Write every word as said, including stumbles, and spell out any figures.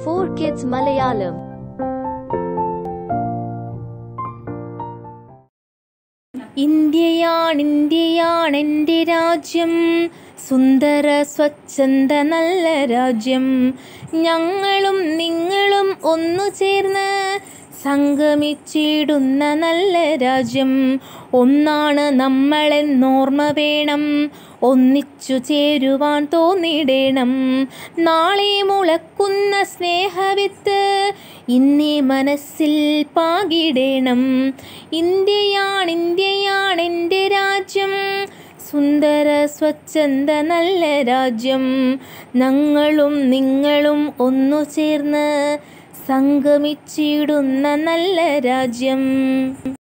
For kids Malayalam. ഇന്ത്യയാണിന്ത്യയാണെൻ്റെ രാജ്യം, സുന്ദര സ്വച്ഛന്ത നല്ല രാജ്യം. ഞങ്ങളും നിങ്ങളും ഒന്നു ചേർന്ന് സംഗമിച്ചിടുന്ന നല്ല രാജ്യം. ഒന്നാണ് നമ്മളെന്നോർമ്മ വേണം, ഒന്നിച്ചു ചേരുവാൻ തോന്നിടേണം. നാളെ മുളക്കുന്ന സ്നേഹവിത്ത് ഇന്നേ മനസ്സിൽ പാകിടേണം. ഇന്ത്യയാണിന്ത്യയാണെൻ്റെ രാജ്യം, സുന്ദര സ്വച്ഛന്ത നല്ല രാജ്യം. ഞങ്ങളും നിങ്ങളും ഒന്നു ചേർന്ന് സംഗമിച്ചിടുന്ന നല്ല രാജ്യം.